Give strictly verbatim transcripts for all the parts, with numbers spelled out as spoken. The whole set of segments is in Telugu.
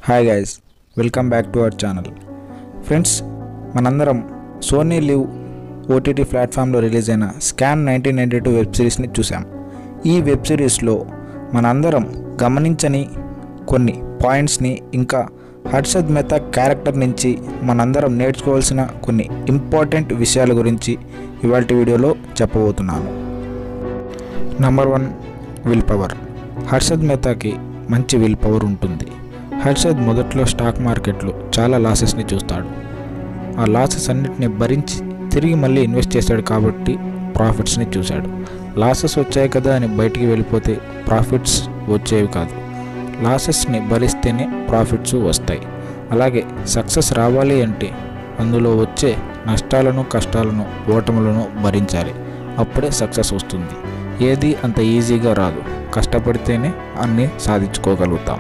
Hi guys, welcome back to our channel. Friends, మనందరం సోనీ లివ్ ఓటీటీ ప్లాట్ఫామ్లో రిలీజ్ అయిన scam nineteen ninety two web సిరీస్ని చూసాం. ఈ వెబ్ సిరీస్లో మనందరం గమనించని కొన్ని పాయింట్స్ని, ఇంకా హర్షద్ మెహతా క్యారెక్టర్ నుంచి మనందరం నేర్చుకోవాల్సిన కొన్ని ఇంపార్టెంట్ విషయాల గురించి ఇవాళ వీడియోలో చెప్పబోతున్నాను. Number one, will power. Harshad మెహతాకి మంచి విల్ పవర్ ఉంటుంది. హర్షద్ మొదట్లో స్టాక్ మార్కెట్లో చాలా లాసెస్ని చూస్తాడు. ఆ లాసెస్ అన్నిటిని భరించి తిరిగి మళ్ళీ ఇన్వెస్ట్ చేశాడు కాబట్టి ప్రాఫిట్స్ని చూశాడు. లాసెస్ వచ్చాయి కదా అని బయటికి వెళ్ళిపోతే ప్రాఫిట్స్ వచ్చేవి కాదు. లాసెస్ని భరిస్తేనే ప్రాఫిట్స్ వస్తాయి. అలాగే సక్సెస్ రావాలి అంటే అందులో వచ్చే నష్టాలను, కష్టాలను, ఓటములను భరించాలి. అప్పుడే సక్సెస్ వస్తుంది. ఏది అంత ఈజీగా రాదు. కష్టపడితేనే అన్నీ సాధించుకోగలుగుతాం.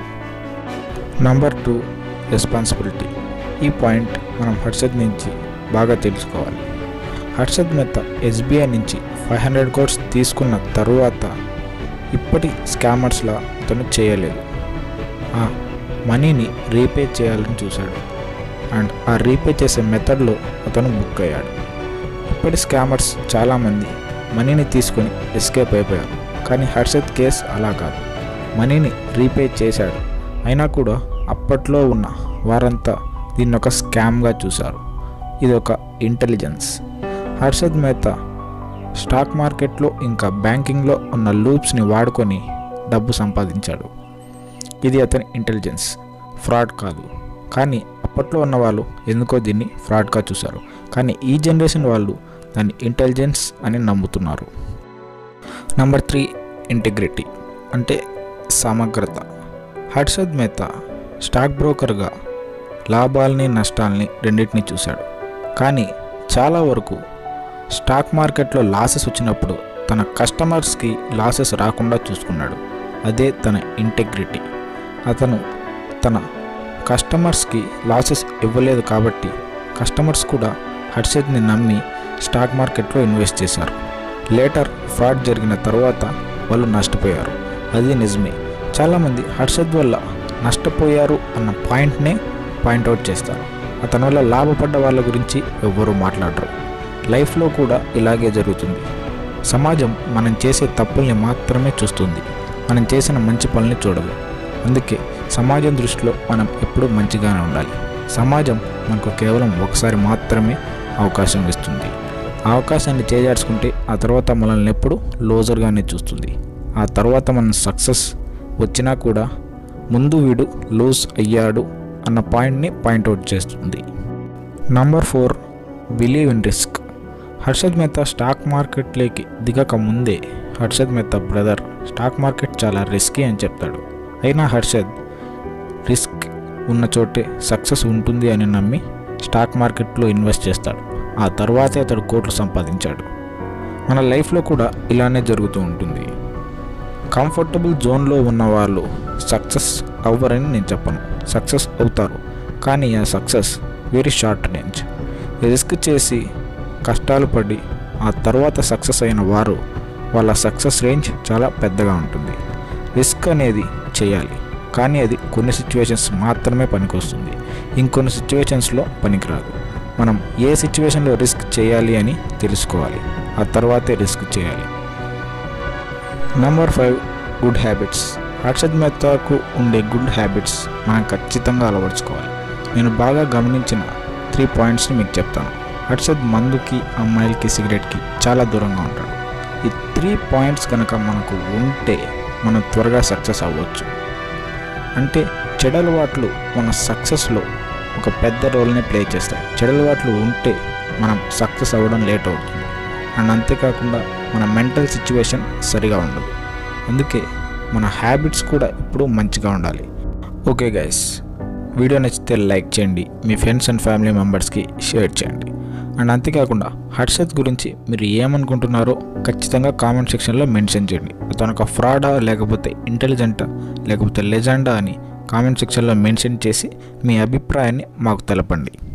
Number two, responsibility. ఈ పాయింట్ మనం హర్షద్ నుంచి బాగా తెలుసుకోవాలి. హర్షద్ మెహతా ఎస్బీఐ నుంచి ఫైవ్ హండ్రెడ్ కోర్స్ తీసుకున్న తరువాత ఇప్పటి స్కామర్స్లా అతను చేయలేదు. ఆ మనీని రీపే చేయాలని చూశాడు. అండ్ ఆ రీపే చేసే మెథడ్లో అతను బుక్ అయ్యాడు. ఇప్పటి స్కామర్స్ చాలామంది మనీని తీసుకొని ఎస్కేప్ అయిపోయారు. కానీ హర్షద్ కేస్ అలా కాదు. మనీని రీపే చేశాడు. అయినా కూడా అప్పట్లో ఉన్న వారంతా దీన్ని ఒక స్కామ్గా చూశారు. ఇది ఒక ఇంటెలిజెన్స్. హర్షద్ మెహతా స్టాక్ మార్కెట్లో ఇంకా బ్యాంకింగ్లో ఉన్న లూప్స్ని వాడుకొని డబ్బు సంపాదించాడు. ఇది అతని ఇంటెలిజెన్స్, ఫ్రాడ్ కాదు. కానీ అప్పట్లో ఉన్న వాళ్ళు ఎందుకో దీన్ని ఫ్రాడ్గా చూశారు. కానీ ఈ జనరేషన్ వాళ్ళు దాన్ని ఇంటెలిజెన్స్ అని నమ్ముతున్నారు. నంబర్ త్రీ, ఇంటిగ్రిటీ అంటే సమగ్రత. హర్షద్ మెహతా స్టాక్ బ్రోకర్గా లాభాలని, నష్టాలని రెండింటినీ చూశాడు. కానీ చాలా వరకు స్టాక్ మార్కెట్లో లాసెస్ వచ్చినప్పుడు తన కస్టమర్స్కి లాసెస్ రాకుండా చూసుకున్నాడు. అదే తన ఇంటెగ్రిటీ. అతను తన కస్టమర్స్కి లాసెస్ ఇవ్వలేదు కాబట్టి కస్టమర్స్ కూడా హర్షద్ని నమ్మి స్టాక్ మార్కెట్లో ఇన్వెస్ట్ చేశారు. లేటర్ ఫ్రాడ్ జరిగిన తర్వాత వాళ్ళు నష్టపోయారు. అది నిజమే. చాలామంది హర్షద్ వల్ల నష్టపోయారు అన్న పాయింట్నే పాయింట్అవుట్ చేస్తారు. అతని వల్ల లాభపడ్డ వాళ్ళ గురించి ఎవ్వరూ మాట్లాడరు. లైఫ్లో కూడా ఇలాగే జరుగుతుంది. సమాజం మనం చేసే తప్పుల్ని మాత్రమే చూస్తుంది. మనం చేసిన మంచి పనుల్ని చూడదు. అందుకే సమాజం దృష్టిలో మనం ఎప్పుడూ మంచిగానే ఉండాలి. సమాజం మనకు కేవలం ఒకసారి మాత్రమే అవకాశం ఇస్తుంది. ఆ అవకాశాన్ని చేజార్చుకుంటే ఆ తర్వాత మనల్ని ఎప్పుడు లోజర్గానే చూస్తుంది. ఆ తర్వాత మనం సక్సెస్ వచ్చినా కూడా ముందు వీడు లూజ్ అయ్యాడు అన్న పాయింట్ని పాయింట్అవుట్ చేస్తుంది. Number four, believe in risk. Harshad Mehta stock మార్కెట్లోకి దిగక ముందే Harshad Mehta brother stock market చాలా రిస్కీ అని చెప్తాడు. అయినా హర్షద్ రిస్క్ ఉన్న చోటే సక్సెస్ ఉంటుంది అని నమ్మి స్టాక్ మార్కెట్లో ఇన్వెస్ట్ చేస్తాడు. ఆ తర్వాతే అతడు కోట్లు సంపాదించాడు. మన లైఫ్లో కూడా ఇలానే జరుగుతూ ఉంటుంది. కంఫర్టబుల్ జోన్లో ఉన్న వాళ్ళు సక్సెస్ అవ్వరని నేను చెప్పను. సక్సెస్ అవుతారు, కానీ ఆ success very short range. Risk చేసి కష్టాలు పడి ఆ తర్వాత సక్సెస్ అయిన వారు వాళ్ళ సక్సెస్ రేంజ్ చాలా పెద్దగా ఉంటుంది. రిస్క్ అనేది చేయాలి, కానీ అది కొన్ని సిచ్యువేషన్స్ మాత్రమే పనికొస్తుంది. ఇంకొన్ని సిచ్యువేషన్స్లో పనికిరాదు. మనం ఏ సిచ్యువేషన్లో రిస్క్ చేయాలి అని తెలుసుకోవాలి. ఆ తర్వాతే రిస్క్ చేయాలి. Number five, good habits. Harshad మెహతాకు ఉండే గుడ్ హ్యాబిట్స్ మనం ఖచ్చితంగా అలవర్చుకోవాలి. నేను బాగా గమనించిన త్రీ పాయింట్స్ని మీకు చెప్తాను. హర్షద్ మందుకి, అమ్మాయిలకి, సిగరెట్కి చాలా దూరంగా ఉంటాడు. ఈ త్రీ పాయింట్స్ కనుక మనకు ఉంటే మనం త్వరగా సక్సెస్ అవ్వచ్చు. అంటే చెడలవాట్లు మన సక్సెస్లో ఒక పెద్ద రోల్ని ప్లే చేస్తాయి. చెడలవాట్లు ఉంటే మనం సక్సెస్ అవ్వడం లేట్ అవుతుంది. అండ్ అంతేకాకుండా మన మెంటల్ సిచ్యువేషన్ సరిగా ఉండదు. అందుకే మన హ్యాబిట్స్ కూడా ఇప్పుడు మంచిగా ఉండాలి. ఓకే గైస్, వీడియో నచ్చితే లైక్ చేయండి, మీ ఫ్రెండ్స్ అండ్ ఫ్యామిలీ మెంబర్స్కి షేర్ చేయండి. అండ్ అంతేకాకుండా హర్షద్ గురించి మీరు ఏమనుకుంటున్నారో ఖచ్చితంగా కామెంట్ సెక్షన్లో మెన్షన్ చేయండి. అతను ఒక ఫ్రాడా, లేకపోతే ఇంటెలిజెంటా, లేకపోతే లెజెండా అని కామెంట్ సెక్షన్లో మెన్షన్ చేసి మీ అభిప్రాయాన్ని మాకు తెలపండి.